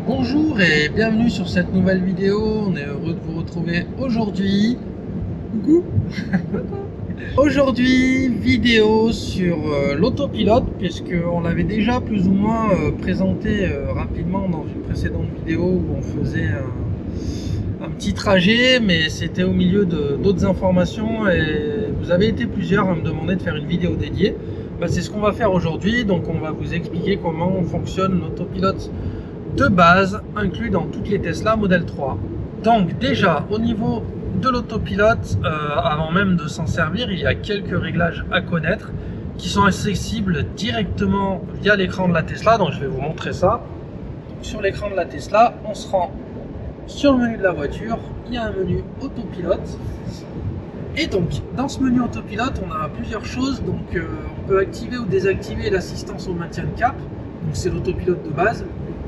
Bonjour et bienvenue sur cette nouvelle vidéo. On est heureux de vous retrouver aujourd'hui. Coucou. Aujourd'hui, vidéo sur l'autopilote, puisqu'on l'avait déjà plus ou moins présenté rapidement dans une précédente vidéo où on faisait un petit trajet, mais c'était au milieu d'autres informations et vous avez été plusieurs à me demander de faire une vidéo dédiée. C'est ce qu'on va faire aujourd'hui. Donc on va vous expliquer comment fonctionne l'autopilote de base inclus dans toutes les Tesla Model 3. Donc déjà au niveau de l'autopilote, avant même de s'en servir, il y a quelques réglages à connaître qui sont accessibles directement via l'écran de la Tesla. Donc je vais vous montrer ça. Donc, sur l'écran de la Tesla, on se rend sur le menu de la voiture, il y a un menu autopilote. Et donc dans ce menu autopilote, on a plusieurs choses. Donc on peut activer ou désactiver l'assistance au maintien de cap. Donc c'est l'autopilote de base.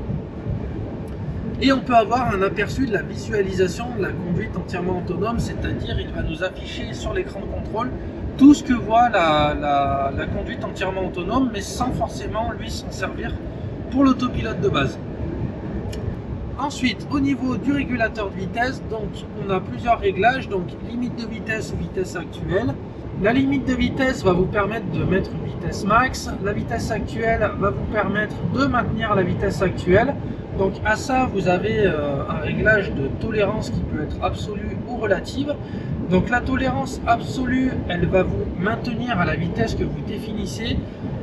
Et on peut avoir un aperçu de la visualisation de la conduite entièrement autonome, c'est-à-dire il va nous afficher sur l'écran de contrôle tout ce que voit la conduite entièrement autonome, mais sans forcément lui s'en servir pour l'autopilote de base. Ensuite, au niveau du régulateur de vitesse, donc on a plusieurs réglages, donc limite de vitesse ou vitesse actuelle. La limite de vitesse va vous permettre de mettre une vitesse max, la vitesse actuelle va vous permettre de maintenir la vitesse actuelle. Donc à ça, vous avez un réglage de tolérance qui peut être absolue ou relative. Donc la tolérance absolue, elle va vous maintenir à la vitesse que vous définissez.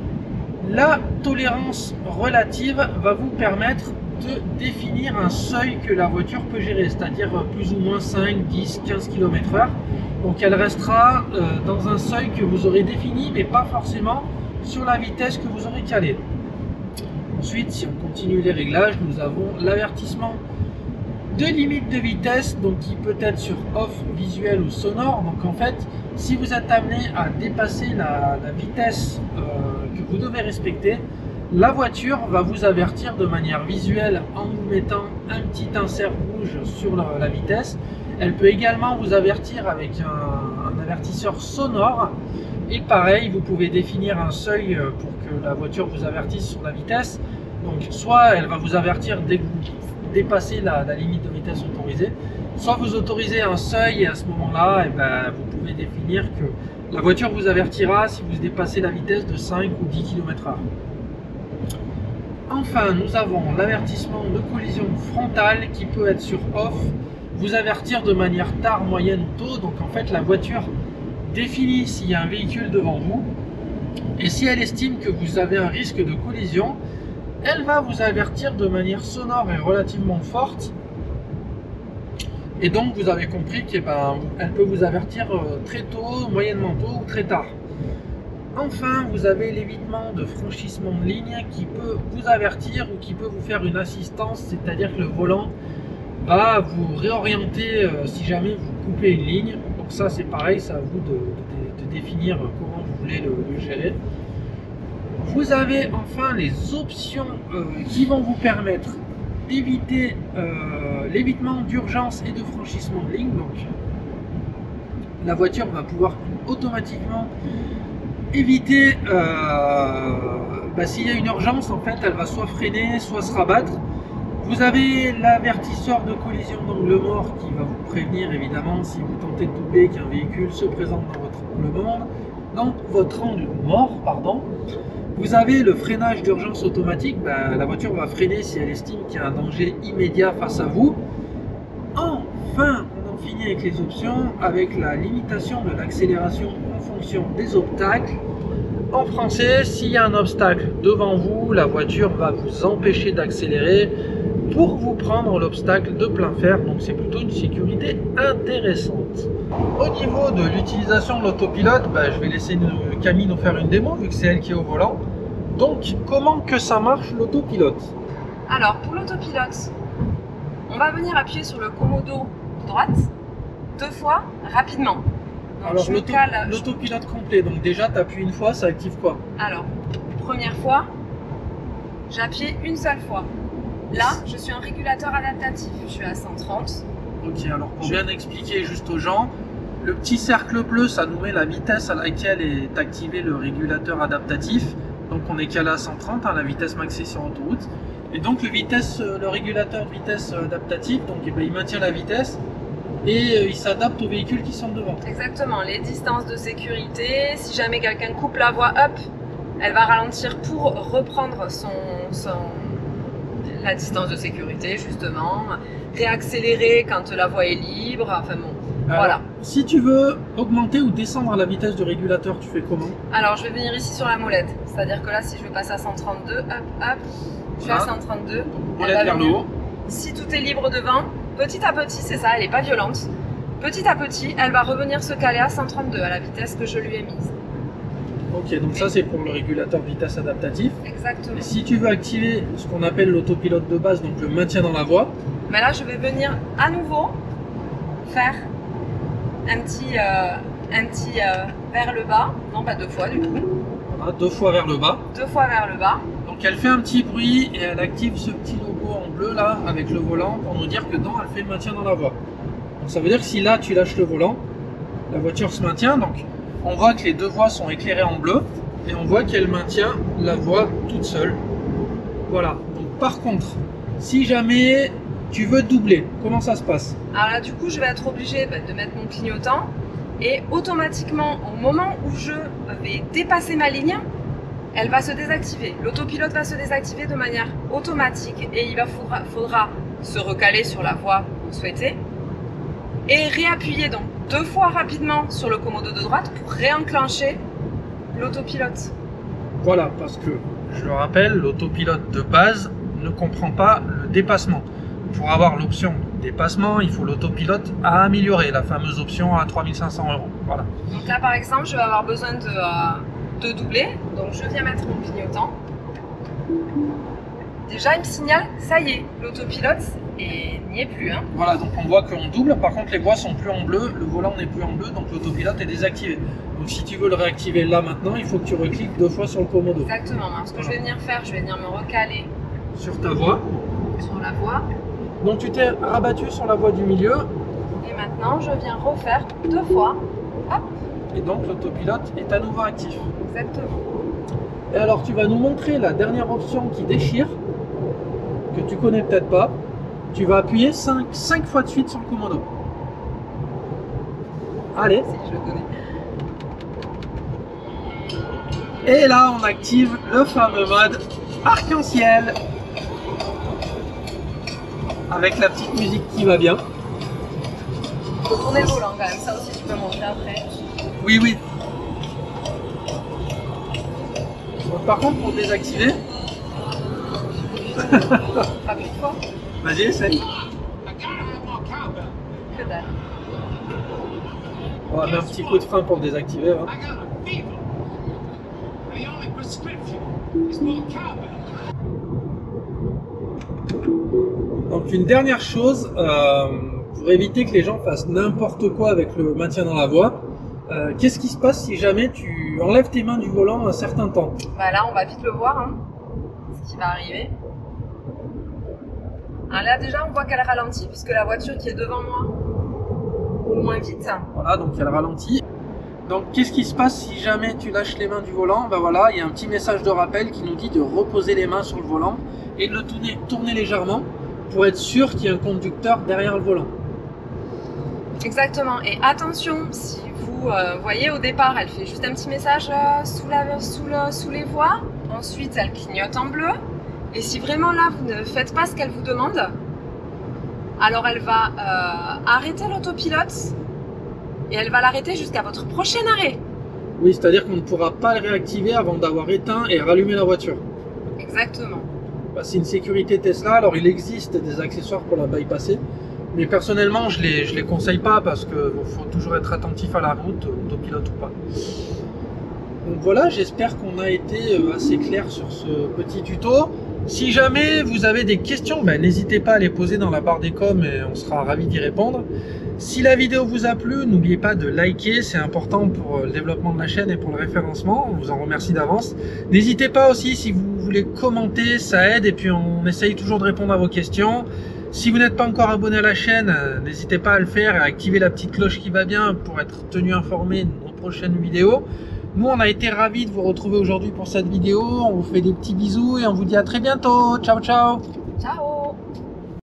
La tolérance relative va vous permettre de définir un seuil que la voiture peut gérer, c'est-à-dire plus ou moins 5, 10, 15 km/h. Donc elle restera dans un seuil que vous aurez défini, mais pas forcément sur la vitesse que vous aurez calée. Ensuite, si on continue les réglages, nous avons l'avertissement de limite de vitesse, donc qui peut être sur off, visuel ou sonore. Donc en fait, si vous êtes amené à dépasser la vitesse que vous devez respecter, la voiture va vous avertir de manière visuelle en vous mettant un petit insert rouge sur la vitesse. Elle peut également vous avertir avec un avertisseur sonore. Et pareil, vous pouvez définir un seuil pour que la voiture vous avertisse sur la vitesse. Donc soit elle va vous avertir dès que vous dépassez la limite de vitesse autorisée, soit vous autorisez un seuil et à ce moment-là, vous pouvez définir que la voiture vous avertira si vous dépassez la vitesse de 5 ou 10 km/h. Enfin, nous avons l'avertissement de collision frontale qui peut être sur off, vous avertir de manière tard, moyenne ou tôt. Donc en fait, la voiture définit s'il y a un véhicule devant vous et si elle estime que vous avez un risque de collision, elle va vous avertir de manière sonore et relativement forte. Et donc vous avez compris qu'elle peut vous avertir très tôt, moyennement tôt ou très tard. Enfin, vous avez l'évitement de franchissement de ligne qui peut vous avertir ou qui peut vous faire une assistance, c'est-à-dire que le volant va vous réorienter si jamais vous coupez une ligne. Donc ça c'est pareil, c'est à vous de définir comment vous voulez le gérer. Vous avez enfin les options qui vont vous permettre d'éviter l'évitement d'urgence et de franchissement de ligne. Donc la voiture va pouvoir automatiquement éviter s'il y a une urgence, en fait elle va soit freiner, soit se rabattre. Vous avez l'avertisseur de collision d'angle mort qui va vous prévenir évidemment si vous tentez de doubler qu'un véhicule se présente dans votre angle mort. Vous avez le freinage d'urgence automatique, la voiture va freiner si elle estime qu'il y a un danger immédiat face à vous. Enfin, on en finit avec les options, avec la limitation de l'accélération en fonction des obstacles. En français, s'il y a un obstacle devant vous, la voiture va vous empêcher d'accélérer pour vous prendre l'obstacle de plein fer. Donc c'est plutôt une sécurité intéressante. Au niveau de l'utilisation de l'autopilote, je vais laisser Camille nous faire une démo vu que c'est elle qui est au volant. Donc comment que ça marche l'autopilote? Alors pour l'autopilote, on va venir appuyer sur le commodo de droite 2 fois rapidement. Donc, alors l'autopilote complet, donc déjà tu appuies une fois, ça active quoi? Alors, première fois, j'ai appuyé une seule fois. Là, je suis en régulateur adaptatif, je suis à 130. Ok, alors pour bien expliquer juste aux gens, le petit cercle bleu, ça nous met la vitesse à laquelle est activé le régulateur adaptatif. Donc on est calé à 130, la vitesse maxi sur autoroute. Et donc le régulateur de vitesse adaptatif, donc eh ben, il maintient la vitesse et il s'adapte aux véhicules qui sont devant. Exactement, les distances de sécurité, si jamais quelqu'un coupe la voie up, elle va ralentir pour reprendre la distance de sécurité justement, réaccélérer quand la voie est libre, enfin bon, voilà. Si tu veux augmenter ou descendre la vitesse du régulateur, tu fais comment? Alors je vais venir ici sur la molette, c'est-à-dire que là si je veux passer à 132, hop, je suis à 132. Molette vers le haut. Si tout est libre devant, petit à petit, c'est ça, elle n'est pas violente, petit à petit, elle va revenir se caler à 132, à la vitesse que je lui ai mise. Ok, donc ça c'est pour le régulateur de vitesse adaptatif. Exactement. Et si tu veux activer ce qu'on appelle l'autopilote de base, donc le maintien dans la voie. Mais là je vais venir à nouveau faire un petit vers le bas, non pas 2 fois du coup. Voilà, 2 fois vers le bas. 2 fois vers le bas. Donc elle fait un petit bruit et elle active ce petit logo en bleu là avec le volant pour nous dire que non, elle fait le maintien dans la voie. Donc ça veut dire que si là tu lâches le volant, la voiture se maintient. Donc on voit que les 2 voies sont éclairées en bleu et on voit qu'elle maintient la voie toute seule. Voilà. Donc par contre, si jamais tu veux doubler, comment ça se passe? Alors là du coup je vais être obligée de mettre mon clignotant et automatiquement au moment où je vais dépasser ma ligne, elle va se désactiver. L'autopilote va se désactiver de manière automatique et il faudra se recaler sur la voie que vous souhaitez et réappuyer donc 2 fois rapidement sur le commodo de droite pour réenclencher l'autopilote. Voilà, parce que je le rappelle, l'autopilote de base ne comprend pas le dépassement. Pour avoir l'option dépassement, il faut l'autopilote à améliorer, la fameuse option à 3 500 €. Voilà. Donc là par exemple, je vais avoir besoin de doubler, donc je viens mettre mon clignotant. Déjà il me signale, ça y est, l'autopilote n'y est plus. Hein. Voilà, donc on voit qu'on double, par contre les voies sont plus en bleu, le volant n'est plus en bleu, donc l'autopilote est désactivé. Donc si tu veux le réactiver là maintenant, il faut que tu recliques 2 fois sur le commodo. Exactement, alors, ce que je vais venir faire, je vais venir me recaler sur ta voie. Sur la voie. Donc tu t'es rabattu sur la voie du milieu. Et maintenant je viens refaire 2 fois. Hop. Et donc l'autopilote est à nouveau actif. Exactement. Et alors tu vas nous montrer la dernière option qui déchire, que tu connais peut-être pas. Tu vas appuyer 5 fois de suite sur le commodo. Allez. Si, je le connais. Et là on active le fameux mode arc-en-ciel. Avec la petite musique qui va bien. Il faut tourner le volant quand même, ça aussi tu peux montrer après. Oui, oui. Donc, par contre, pour désactiver. Pas plus de fois. Vas-y, essaye. Que dalle. On va mettre un petit coup de frein pour le désactiver. Hein. Donc une dernière chose, pour éviter que les gens fassent n'importe quoi avec le maintien dans la voie, qu'est-ce qui se passe si jamais tu enlèves tes mains du volant un certain temps? Bah là on va vite le voir, hein, ce qui va arriver. Alors là déjà on voit qu'elle ralentit puisque la voiture qui est devant moi roule moins vite. Voilà, donc elle ralentit. Donc qu'est-ce qui se passe si jamais tu lâches les mains du volant? Ben voilà, il y a un petit message de rappel qui nous dit de reposer les mains sur le volant et de le tourner légèrement pour être sûr qu'il y a un conducteur derrière le volant. Exactement, et attention, si vous voyez au départ, elle fait juste un petit message sous les voies, ensuite elle clignote en bleu, et si vraiment là vous ne faites pas ce qu'elle vous demande, alors elle va arrêter l'autopilote et elle va l'arrêter jusqu'à votre prochain arrêt. Oui, c'est-à-dire qu'on ne pourra pas le réactiver avant d'avoir éteint et rallumé la voiture. Exactement. Bah, c'est une sécurité Tesla, alors il existe des accessoires pour la bypasser, mais personnellement je les conseille pas parce qu'il faut toujours être attentif à la route, autopilote ou pas. Donc voilà, j'espère qu'on a été assez clair sur ce petit tuto. Si jamais vous avez des questions, n'hésitez pas à les poser dans la barre des coms et on sera ravis d'y répondre. Si la vidéo vous a plu, n'oubliez pas de liker, c'est important pour le développement de la chaîne et pour le référencement, on vous en remercie d'avance. N'hésitez pas aussi, si vous voulez commenter, ça aide et puis on essaye toujours de répondre à vos questions. Si vous n'êtes pas encore abonné à la chaîne, n'hésitez pas à le faire et à activer la petite cloche qui va bien pour être tenu informé de nos prochaines vidéos. Nous, on a été ravis de vous retrouver aujourd'hui pour cette vidéo. On vous fait des petits bisous et on vous dit à très bientôt. Ciao, ciao! Ciao!